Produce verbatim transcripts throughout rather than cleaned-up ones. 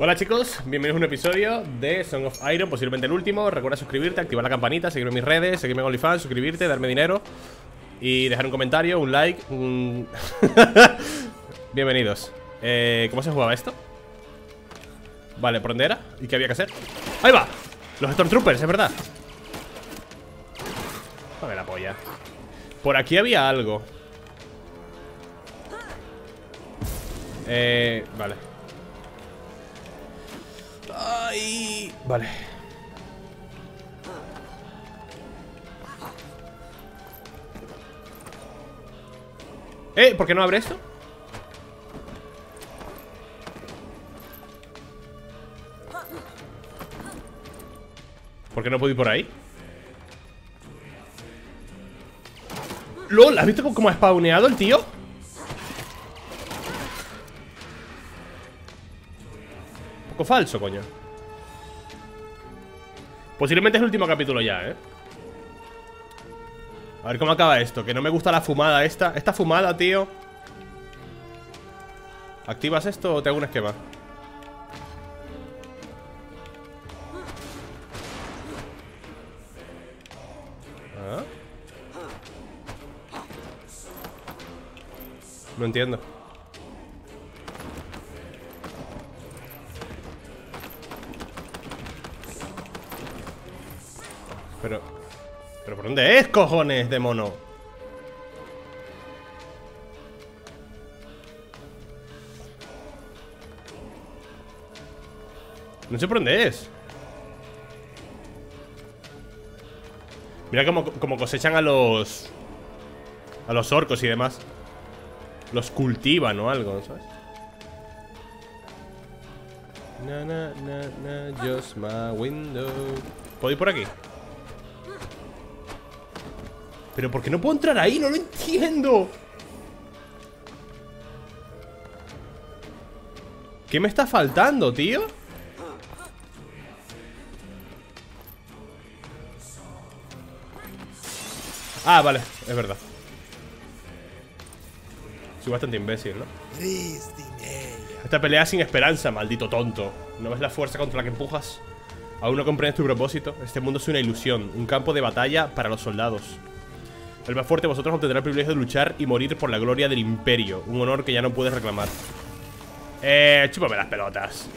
Hola chicos, bienvenidos a un episodio de Song of Iron, posiblemente el último. Recuerda suscribirte, activar la campanita, seguirme en mis redes, seguirme en OnlyFans, suscribirte, darme dinero y dejar un comentario, un like, un... Bienvenidos. eh, ¿Cómo se jugaba esto? Vale, ¿por dónde era? ¿Y qué había que hacer? ¡Ahí va! Los Stormtroopers, es verdad. Dame la polla. Por aquí había algo. Eh... Vale. Ay, vale. Eh, ¿por qué no abre esto? ¿Por qué no puedo ir por ahí? LOL, ¿has visto cómo ha spawneado el tío? Un poco falso, coño. Posiblemente es el último capítulo ya, ¿eh? A ver cómo acaba esto. Que no me gusta la fumada esta. Esta fumada, tío. ¿Activas esto o te hago un esquema? ¿Ah? No entiendo. Pero... ¿Pero por dónde es, cojones de mono? No sé por dónde es. Mira cómo, cómo cosechan a los... A los orcos y demás. Los cultivan o algo, ¿sabes? Na, na, na, na, just my window. ¿Puedo ir por aquí? ¿Pero por qué no puedo entrar ahí? No lo entiendo. ¿Qué me está faltando, tío? Ah, vale, es verdad. Soy bastante imbécil, ¿no? Esta pelea es sin esperanza, maldito tonto. ¿No ves la fuerza contra la que empujas? ¿Aún no comprendes tu propósito? Este mundo es una ilusión, un campo de batalla para los soldados. El más fuerte de vosotros obtendrá el privilegio de luchar y morir por la gloria del imperio. Un honor que ya no puedes reclamar. Eh, chúpame las pelotas.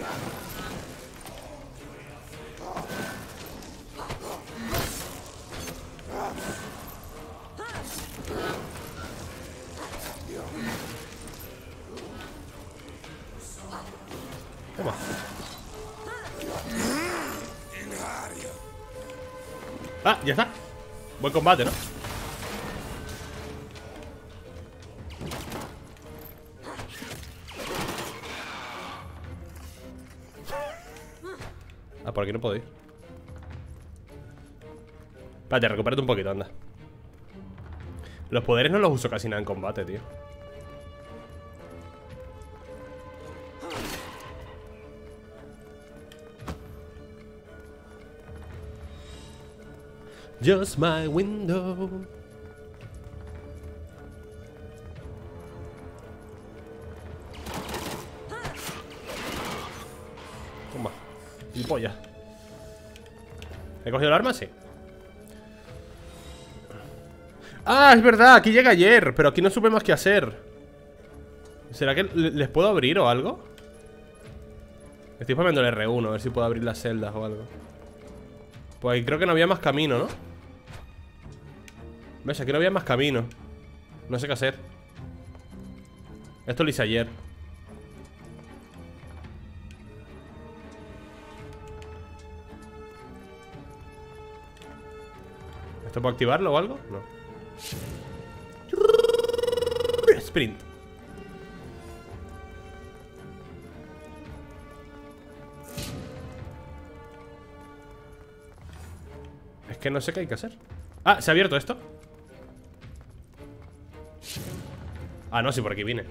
Toma. Ah, ya está. Buen combate, ¿no? Ah, por aquí no puedo ir. Espérate, recupérate un poquito, anda. Los poderes no los uso casi nada en combate, tío. Just my window. Toma. Y polla. ¿He cogido el arma? Sí. Ah, es verdad, aquí llega ayer. Pero aquí no supe más qué hacer. ¿Será que les puedo abrir o algo? Estoy spameando el R uno, a ver si puedo abrir las celdas o algo. Pues ahí creo que no había más camino, ¿no? ¿Ves? Aquí no había más camino. No sé qué hacer. Esto lo hice ayer. ¿Esto puedo activarlo o algo? No. Sprint. Es que no sé qué hay que hacer. Ah, ¿se ha abierto esto? Ah, no, sí, por aquí vine.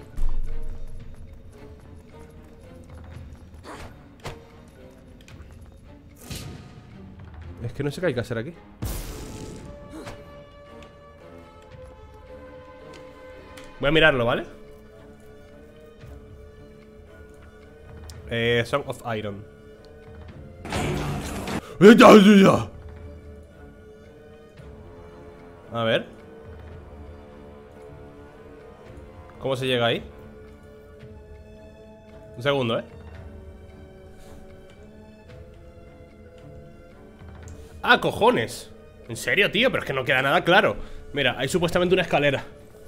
Es que no sé qué hay que hacer aquí. Voy a mirarlo, ¿vale? Eh, Song of Iron. A ver. ¿Cómo se llega ahí? Un segundo, ¿eh? ¡Ah, cojones! ¿En serio, tío? Pero es que no queda nada claro. Mira, hay supuestamente una escalera.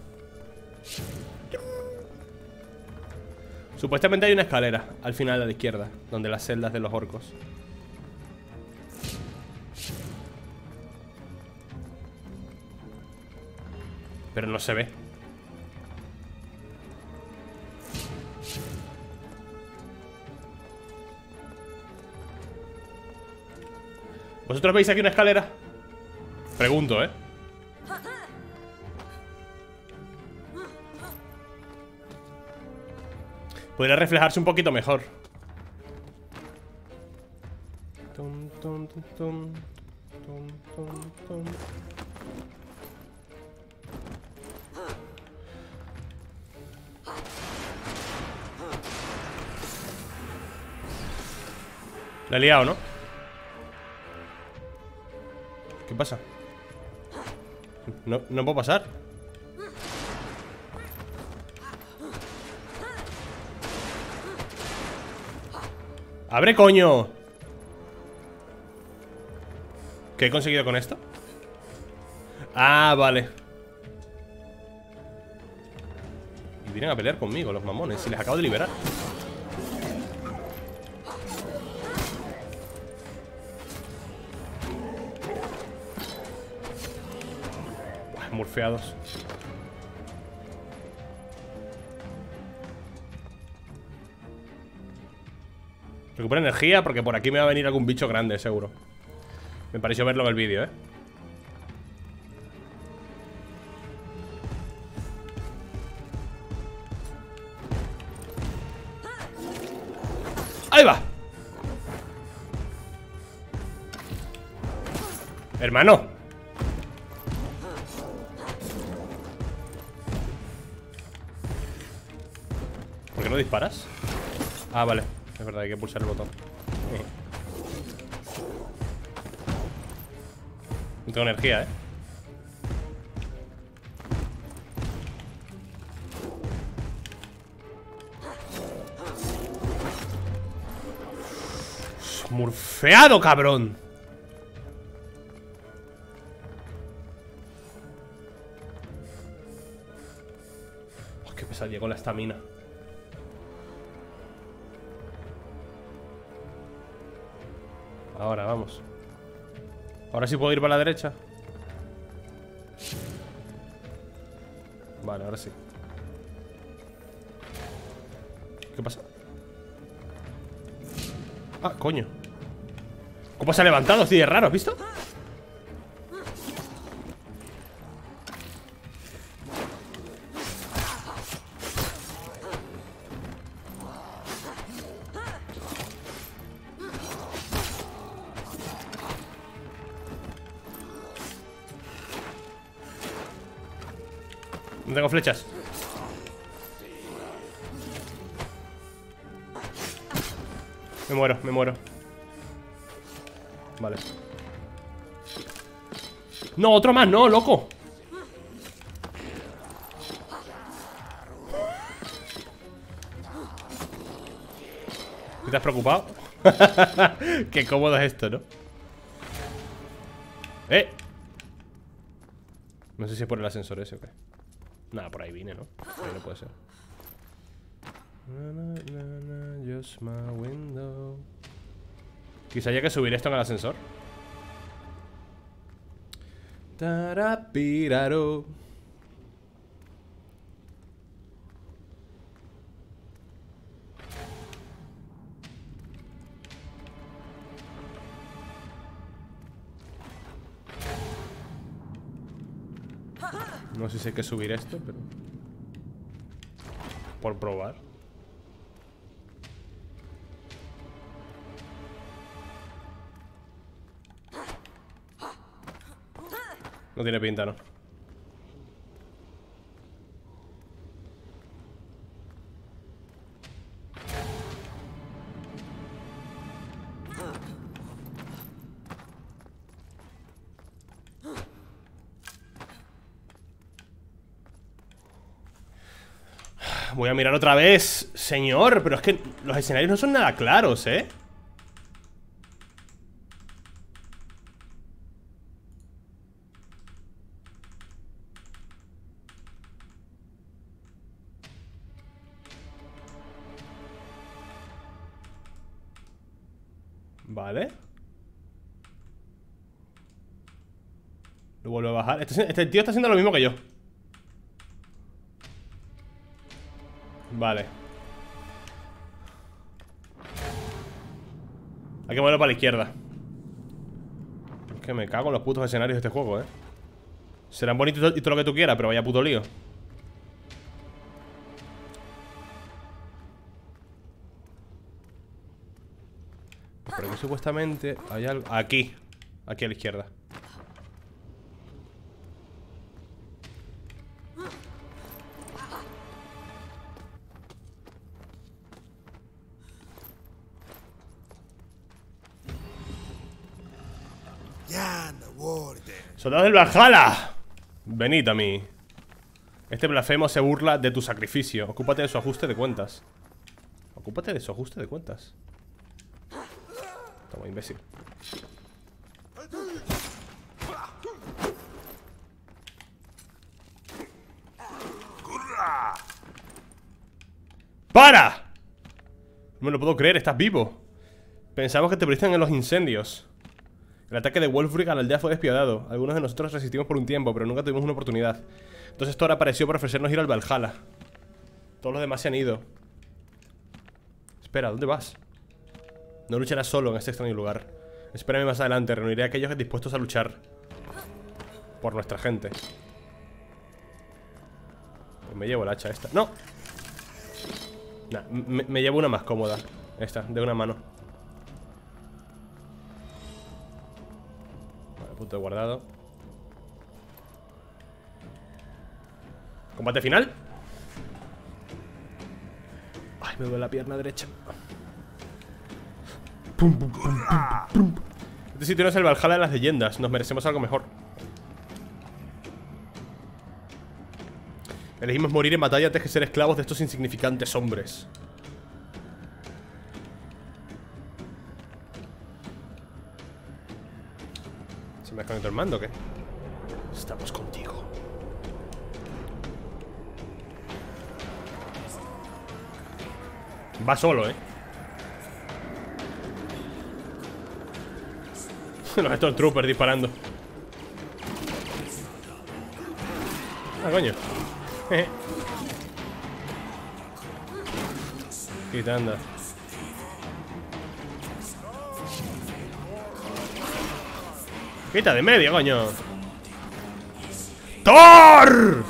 Supuestamente hay una escalera al final de la izquierda, donde las celdas de los orcos. Pero no se ve. ¿Vosotros veis aquí una escalera? Pregunto, ¿eh? Podría reflejarse un poquito mejor. Tum, tum, tum, tum. Tum, tum, tum. La he liado, ¿no? ¿Qué pasa? No, no puedo pasar. ¡Abre, coño! ¿Qué he conseguido con esto? Ah, vale. Y vienen a pelear conmigo los mamones. Si les acabo de liberar. Buah, murfeados. Recupera energía porque por aquí me va a venir algún bicho grande, seguro. Me pareció verlo en el vídeo, ¿eh? ¡Ahí va! Hermano. ¿Por qué no disparas? Ah, vale. Es verdad, hay que pulsar el botón. No tengo energía, ¿eh? ¡Murfeado, cabrón! Oh, qué pesadilla con la estamina. Ahora, vamos. Ahora sí puedo ir para la derecha. Vale, ahora sí. ¿Qué pasa? Ah, coño. ¿Cómo se ha levantado? Así de raro, ¿has visto? No tengo flechas. Me muero, me muero. Vale. No, otro más, no, loco. ¿Te has preocupado? Qué cómodo es esto, ¿no? ¡Eh! No sé si es por el ascensor ese o qué. Nada, por ahí vine, ¿no? Por ahí no puede ser. Just my window. Quizá haya que subir esto en el ascensor. Tarapiraro. No sé si hay que subir esto, pero... por probar. No tiene pinta, ¿no? Voy a mirar otra vez, señor. Pero es que los escenarios no son nada claros, ¿eh? Vale. Lo vuelvo a bajar. Este, este tío está haciendo lo mismo que yo. Vale. Hay que moverlo para la izquierda. Es que me cago en los putos escenarios de este juego, eh. Serán bonitos y todo lo que tú quieras, pero vaya puto lío. Pero que supuestamente hay algo. Aquí. Aquí a la izquierda. ¡Soldados del Valhalla! Venid a mí. Este blasfemo se burla de tu sacrificio. Ocúpate de su ajuste de cuentas. Ocúpate de su ajuste de cuentas. Toma, imbécil. ¡Para! No me lo puedo creer, estás vivo. Pensamos que te perdiste en los incendios. El ataque de Wolfric a la aldea fue despiadado. Algunos de nosotros resistimos por un tiempo, pero nunca tuvimos una oportunidad. Entonces Thor apareció para ofrecernos ir al Valhalla. Todos los demás se han ido. Espera, ¿dónde vas? No lucharás solo en este extraño lugar. Espérame más adelante, reuniré a aquellos dispuestos a luchar por nuestra gente. Pues me llevo el hacha esta. ¡No! Nah, me, me llevo una más cómoda. Esta, de una mano. Punto de guardado. Combate final. Ay, me duele la pierna derecha. Pum, pum, pum, pum, pum. Este sitio no es el Valhalla de las leyendas. Nos merecemos algo mejor. Elegimos morir en batalla antes que ser esclavos de estos insignificantes hombres. ¿Se me desconectó el mando o qué? Estamos contigo. Va solo, eh. Los Stormtroopers disparando. Ah, coño. Quita, anda. Quita de medio, coño. ¡Thor!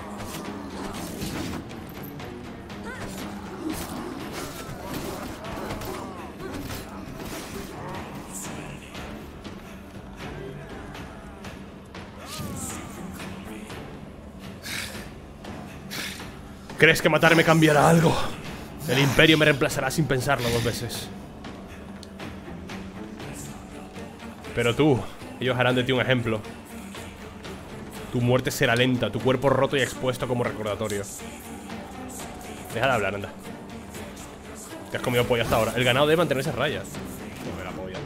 ¿Crees que matarme cambiará algo? El imperio me reemplazará sin pensarlo dos veces. Pero tú, ellos harán de ti un ejemplo. Tu muerte será lenta, tu cuerpo roto y expuesto como recordatorio. Deja de hablar, anda. Te has comido pollo hasta ahora. El ganado debe mantenerse a raya. No me la polla.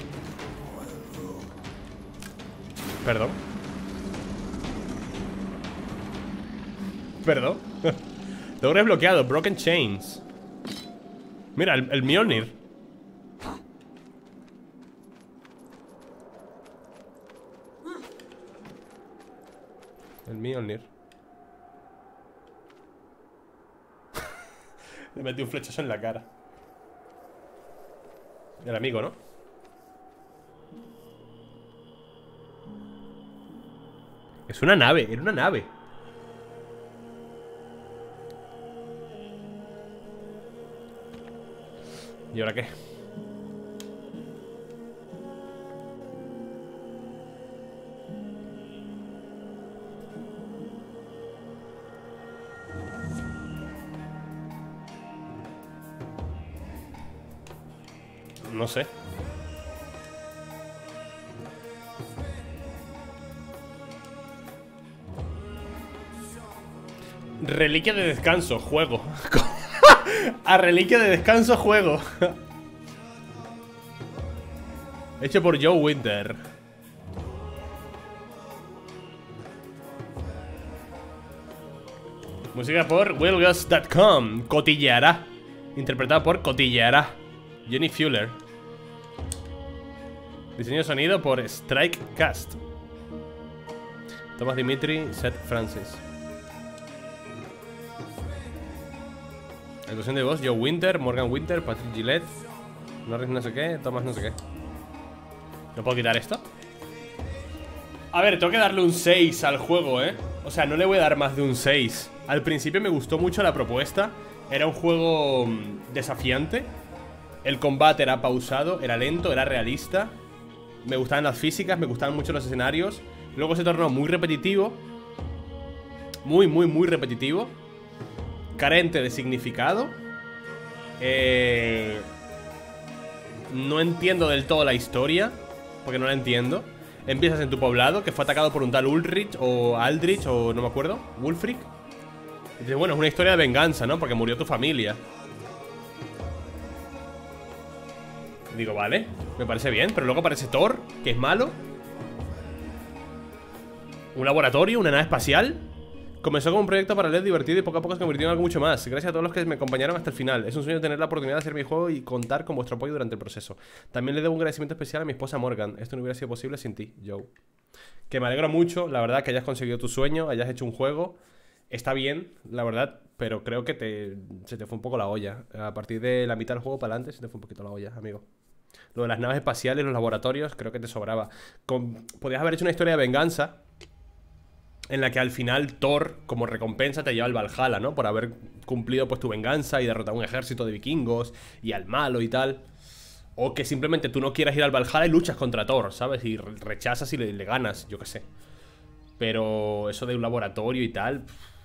Perdón. Perdón. Logro desbloqueado, Broken Chains. Mira, el, el Mjolnir. El Mjolnir. Le metí un flechazo en la cara. El amigo, ¿no? Es una nave, era una nave. ¿Y ahora qué? No sé. Reliquia de descanso, juego. A reliquia de descanso, juego. Hecho por Joe Winter. Música por Willgus punto com. Cotilleará. Interpretado por Cotilleará. Jenny Fuller. Diseño de sonido por Strikecast. Thomas Dimitri, Seth Francis. Actuación de voz, Joe Winter, Morgan Winter, Patrick Gillette, Norris no sé qué, Thomas no sé qué. ¿No puedo quitar esto? A ver, tengo que darle un seis al juego, ¿eh? O sea, no le voy a dar más de un seis. Al principio me gustó mucho la propuesta. Era un juego desafiante. El combate era pausado, era lento, era realista. Me gustaban las físicas, me gustaban mucho los escenarios. Luego se tornó muy repetitivo. Muy, muy, muy repetitivo. Carente de significado. eh, No entiendo del todo la historia, porque no la entiendo. Empiezas en tu poblado, que fue atacado por un tal Ulrich o Aldrich, o no me acuerdo, Wulfric. Y dices, bueno, es una historia de venganza, ¿no? Porque murió tu familia. Digo, vale, me parece bien. Pero luego aparece Thor, que es malo. Un laboratorio, una nave espacial. Comenzó como un proyecto paralelo divertido y poco a poco se convirtió en algo mucho más. Gracias a todos los que me acompañaron hasta el final. Es un sueño tener la oportunidad de hacer mi juego y contar con vuestro apoyo durante el proceso. También le debo un agradecimiento especial a mi esposa Morgan. Esto no hubiera sido posible sin ti, Joe. Que me alegro mucho, la verdad, que hayas conseguido tu sueño, hayas hecho un juego. Está bien, la verdad, pero creo que te, se te fue un poco la olla. A partir de la mitad del juego para adelante se te fue un poquito la olla, amigo. Lo de las naves espaciales, los laboratorios, creo que te sobraba. Con, podías haber hecho una historia de venganza en la que al final Thor, como recompensa, te lleva al Valhalla, ¿no? Por haber cumplido pues tu venganza y derrotar un ejército de vikingos y al malo y tal. O que simplemente tú no quieras ir al Valhalla y luchas contra Thor, ¿sabes? Y rechazas y le, le ganas, yo qué sé. Pero eso de un laboratorio y tal...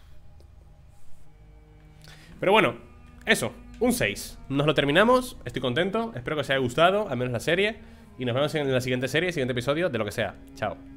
Pero bueno, eso, un seis. Nos lo terminamos, estoy contento. Espero que os haya gustado, al menos la serie. Y nos vemos en la siguiente serie, siguiente episodio, de lo que sea. Chao.